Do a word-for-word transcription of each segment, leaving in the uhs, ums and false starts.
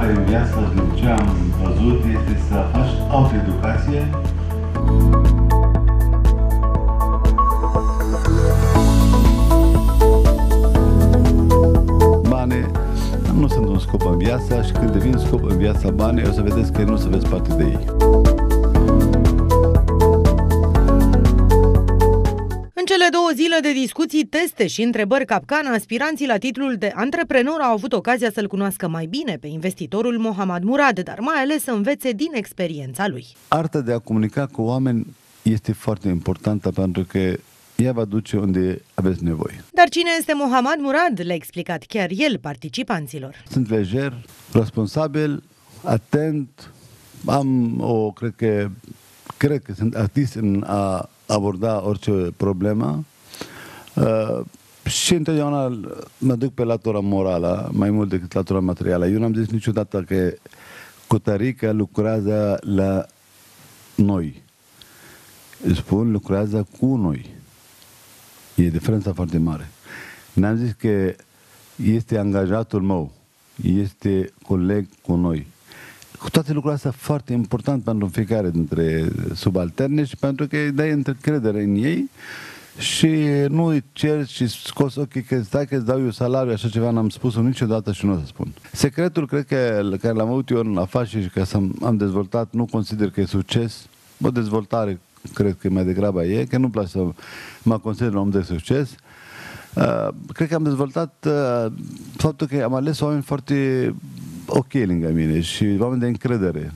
mare în viață, din ce am văzut, este să faci autoeducație. Banii nu sunt un scop în viață și când devin scop în viața banii, o să vedeți că nu o să veți parte de ei. În cele două zile de discuții, teste și întrebări capcană, aspiranții la titlul de antreprenor au avut ocazia să-l cunoască mai bine pe investitorul Mohamad Murad, dar mai ales să învețe din experiența lui. Arta de a comunica cu oameni este foarte importantă pentru că ea va duce unde aveți nevoie. Dar cine este Mohamad Murad? Le-a explicat chiar el participanților. Sunt lejer, responsabil, atent, am o, cred că, cred că sunt artist în a aborda orice problemă uh, și întotdeauna mă duc pe latura morală mai mult decât latura materială. Eu n-am zis niciodată că Costa Rica lucrează la noi. Spun, lucrează cu noi. E diferența foarte mare. N-am zis că este angajatul meu, este coleg cu noi. Cu toate lucrurile astea foarte important pentru fiecare dintre subalterne și pentru că îi dai încredere în ei și nu îi cer și scos ochii că stai că îți dau eu salariu, așa ceva n-am spus-o niciodată și nu o să spun. Secretul, cred că, care l-am avut eu în afaceri și că am dezvoltat, nu consider că e succes, o dezvoltare cred că mai degrabă e, că nu-mi place să mă consider un om de succes. Uh, cred că am dezvoltat uh, faptul că am ales oameni foarte ok lângă mine și oameni de încredere.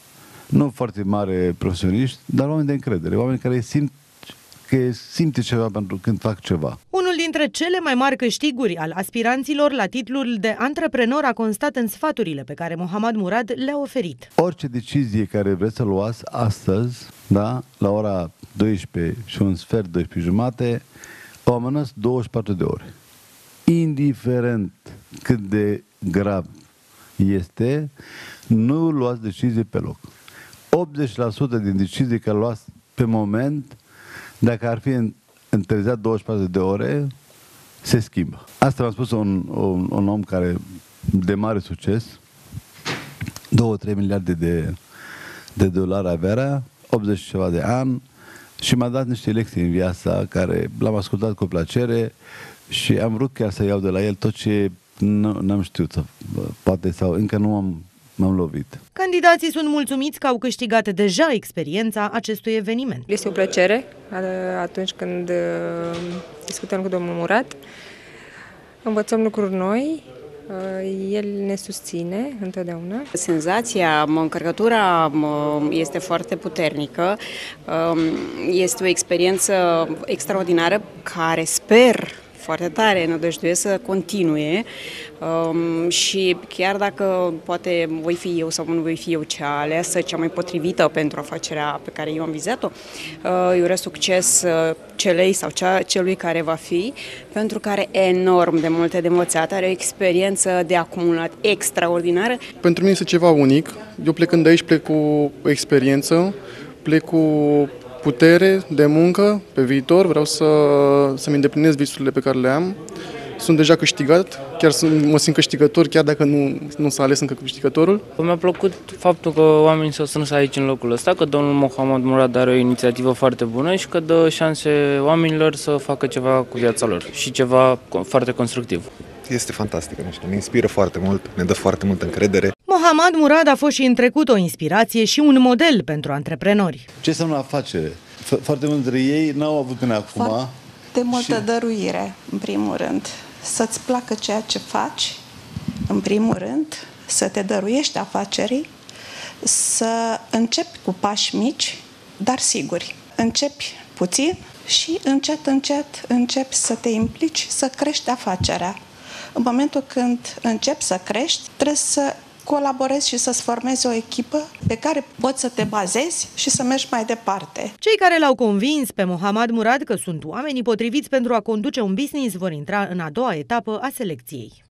Nu foarte mari profesioniști, dar oameni de încredere, oameni care simt că simte ceva pentru când fac ceva. Unul dintre cele mai mari câștiguri al aspiranților la titlul de antreprenor a constat în sfaturile pe care Mohamad Murad le-a oferit. Orice decizie care vreți să luați astăzi, da, la ora douăsprezece și un sfert, douăsprezece jumate, o amânați douăzeci și patru de ore. Indiferent cât de grav este, nu luați decizii pe loc. optzeci la sută din decizii care luați pe moment, dacă ar fi întârziat douăzeci și patru de ore, se schimbă. Asta mi-a spus un, un, un om care de mare succes, două trei miliarde de, de dolari averea, optzeci și ceva de ani, și m-a dat niște lecții în viața care l-am ascultat cu plăcere și am vrut chiar să iau de la el tot ce n-am știut, poate sau încă nu am m-am lovit. Candidații sunt mulțumiți că au câștigat deja experiența acestui eveniment. Este o plăcere atunci când discutăm cu domnul Murad. Învățăm lucruri noi, el ne susține întotdeauna. Senzația, încărcătura este foarte puternică. Este o experiență extraordinară care sper foarte tare, nădăjduiesc să continue um, și chiar dacă poate voi fi eu sau nu voi fi eu cea aleasă, cea mai potrivită pentru afacerea pe care eu am vizat-o, uh, eu urez succes uh, celei sau cea, celui care va fi, pentru că are enorm de multe de învățat, are o experiență de acumulat extraordinară. Pentru mine este ceva unic. Eu plecând de aici plec cu o experiență, plec cu putere de muncă pe viitor, vreau să, să-mi îndeplinesc visurile pe care le am. Sunt deja câștigat, chiar sunt, mă simt câștigător, chiar dacă nu, nu s-a ales încă câștigătorul. Mi-a plăcut faptul că oamenii s-au strâns aici în locul ăsta, că domnul Mohamad Murad are o inițiativă foarte bună și că dă șanse oamenilor să facă ceva cu viața lor și ceva foarte constructiv. Este fantastică, nu știu, ne inspiră foarte mult, ne dă foarte multă încredere. Mohamad Murad a fost și în trecut o inspirație și un model pentru antreprenori. Ce înseamnă afacere? Foarte mulți dintre ei n-au avut până acum. Foarte multă și... dăruire, în primul rând. Să-ți placă ceea ce faci, în primul rând, să te dăruiești afacerii, să începi cu pași mici, dar siguri. Începi puțin și încet, încet începi să te implici, să crești afacerea. În momentul când începi să crești, trebuie să colaborezi și să-ți formezi o echipă pe care poți să te bazezi și să mergi mai departe. Cei care l-au convins pe Mohamad Murad că sunt oamenii potriviți pentru a conduce un business vor intra în a doua etapă a selecției.